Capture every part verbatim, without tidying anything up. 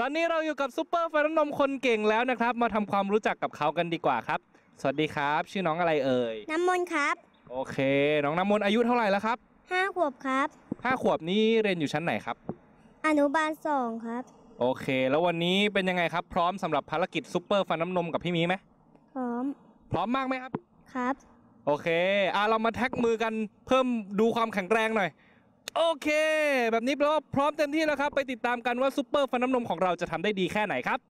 อนนี้เราอยู่กับซุปเปอร์ฟันน้ำนมคนเก่งแล้วนะครับมาทำความรู้จักกับเขากันดีกว่าครับสวัสดีครับชื่อน้องอะไรเอ่ยน้ำมนต์ครับโอเคน้องน้ำมนต์อายุเท่าไหร่แล้วครับห้าขวบครับห้าขวบนี้เรียนอยู่ชั้นไหนครับอนุบาลสองครับโอเคแล้ววันนี้เป็นยังไงครับพร้อมสำหรับภารกิจซุปเปอร์ฟันน้ำนมกับพี่มีไหมพร้อมพร้อมมากไหมครับครับโอเคอ่ะเรามาแท็กมือกันเพิ่มดูความแข็งแรงหน่อยโอเคแบบนี้แปลว่าพร้อมเต็มที่แล้วครับไปติดตามกันว่าซุปเปอร์ฟันน้ำนมของเราจะทำได้ดีแค่ไหนครับ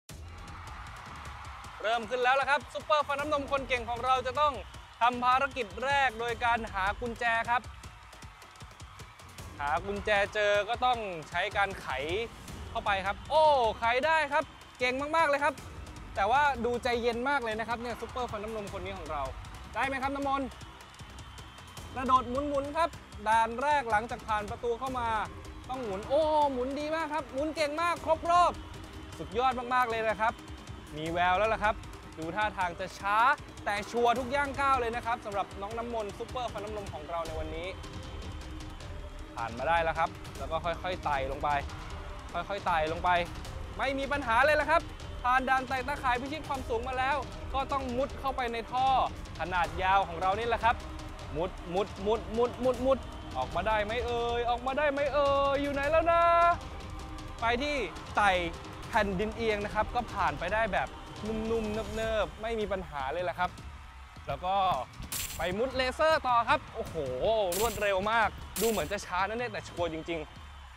เริ่มขึ้นแล้วละครับซุปเปอร์ฟันน้ำนมคนเก่งของเราจะต้องทำภารกิจแรกโดยการหากุญแจครับหากุญแจเจอก็ต้องใช้การไขเข้าไปครับโอ้ไขได้ครับเก่งมากๆเลยครับแต่ว่าดูใจเย็นมากเลยนะครับเนี่ยซุปเปอร์ฟันน้ำนมคนนี้ของเราได้ไหมครับน้ำมนต์กระโดดหมุนๆครับด่านแรกหลังจากผ่านประตูเข้ามาต้องหมุนโอ้หมุนดีมากครับหมุนเก่งมากครบรอบสุดยอดมากๆเลยนะครับมีแววแล้วล่ะครับดูท่าทางจะช้าแต่ชัวร์ทุกย่างก้าวเลยนะครับสำหรับน้องน้ำมนต์ซุปเปอร์ฟันน้ำนมของเราในวันนี้ผ่านมาได้แล้วครับแล้วก็ค่อยๆไต่ลงไปค่อยๆไต่ลงไปไม่มีปัญหาเลยละครับผ่านด่านไต่ตะข่ายพิชิตความสูงมาแล้วก็ต้องมุดเข้าไปในท่อขนาดยาวของเรานี่แหละครับมุดมุดมุดมุดมุดมุดออกมาได้ไหมเอ่ยออกมาได้ไหมเอ่ยอยู่ไหนแล้วนะไปที่ไต่แผ่นดินเอียงนะครับก็ผ่านไปได้แบบนุ่มๆเนิบๆไม่มีปัญหาเลยแหละครับแล้วก็ไปมุดเลเซอร์ต่อครับโอ้โหรวดเร็วมากดูเหมือนจะช้านั่นแหละแต่ชัวร์จริง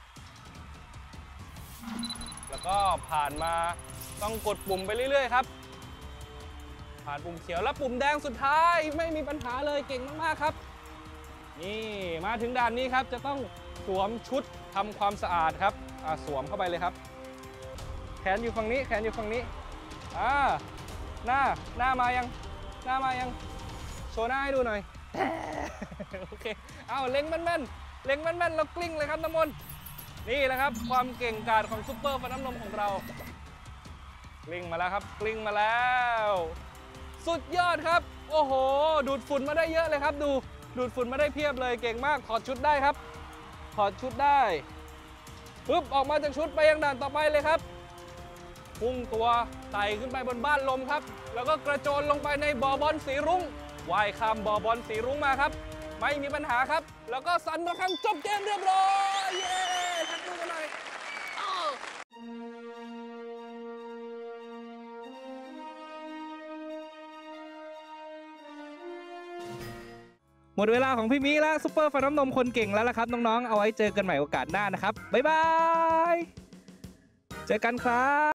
ๆแล้วก็ผ่านมาต้องกดปุ่มไปเรื่อยๆครับผ่านปุ่มเขียวแล้วปุ่มแดงสุดท้ายไม่มีปัญหาเลยเก่งมากๆครับนี่มาถึงด่านนี้ครับจะต้องสวมชุดทำความสะอาดครับอ่าสวมเข้าไปเลยครับแขนอยู่ฝั่งนี้แขนอยู่ฝั่งนี้อ่าหน้าหน้ามายังหน้ามายังโชว์หน้าให้ดูหน่อยโอเคเอาเล็งแม่นๆเล็งแม่นๆแล้วกลิ้งเลยครับน้ำมนต์นี่แหละครับความเก่งกาจของซุปเปอร์ฟันน้ำนมของเรากลิ้งมาแล้วครับกลิ้งมาแล้วสุดยอดครับโอ้โหดูดฝุ่นมาได้เยอะเลยครับดูดูดฝุ่นมาได้เพียบเลยเก่งมากถอดชุดได้ครับถอดชุดได้ปึ๊บออกมาจากชุดไปยังด่านต่อไปเลยครับพุ่งตัวไต่ขึ้นไปบนบ้านลมครับแล้วก็กระโจนลงไปในบ่อบอลสีรุ้งว่ายข้ามบ่อบอลสีรุ้งมาครับไม่มีปัญหาครับแล้วก็สั่นระฆังจบเกมเรียบร้อยเย้ทักมือกันหน่อยหมดเวลาของพี่มิและซุปเปอร์ฟันน้ำนมคนเก่งแล้วล่ะครับน้องๆเอาไว้เจอกันใหม่โอกาสหน้านะครับบ๊ายบายเจอกันครับ